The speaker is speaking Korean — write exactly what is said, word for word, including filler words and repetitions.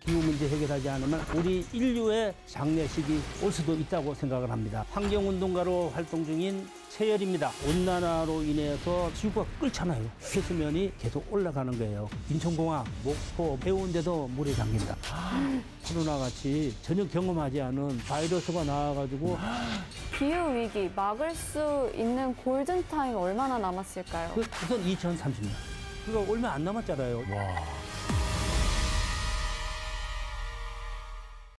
기후 문제 해결하지 않으면 우리 인류의 장례식이 올 수도 있다고 생각을 합니다. 환경운동가로 활동 중인 최열입니다. 온난화로 인해서 지구가 끓잖아요. 해수면이 계속 올라가는 거예요. 인천공항, 목포, 해운대도 물에 잠긴다. 코로나같이 전혀 경험하지 않은 바이러스가 나와가지고 기후위기 막을 수 있는 골든타임 얼마나 남았을까요? 그 우선 이천삼십 년. 그거 얼마 안 남았잖아요. 와.